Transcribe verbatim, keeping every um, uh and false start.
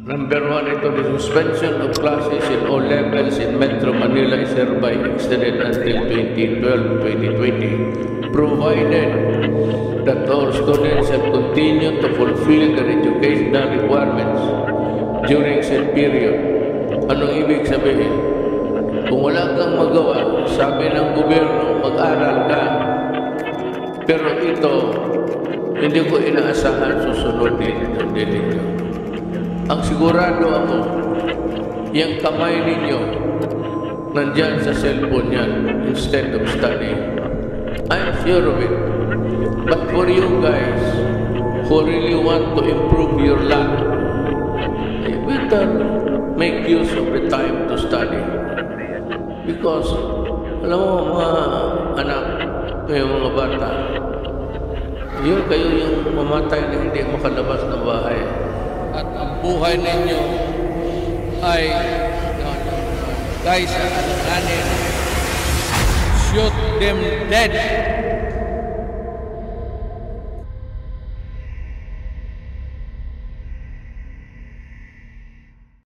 Number one, ito, the suspension of classes in all levels in Metro Manila is hereby extended until twenty twelve to twenty twenty, provided that all students have continued to fulfill their educational requirements during said period. Anong ibig sabihin? Kung wala kang magawa, sabi ng gobyerno, mag-aral ka. Pero ito, hindi ko inaasahan susunod dito dito. Ang sigurado ako, yung kamay ninyo nandyan sa cellphone yan instead of studying. I'm sure of it. But for you guys who really want to improve your life, you better make use of the time to study. Because, alam mo, mga anak, yung mga bata, yun kayo yung mamatay na hindi makalabas ng bahay. At ang buhay ninyo ay, guys, nanin, shoot them dead.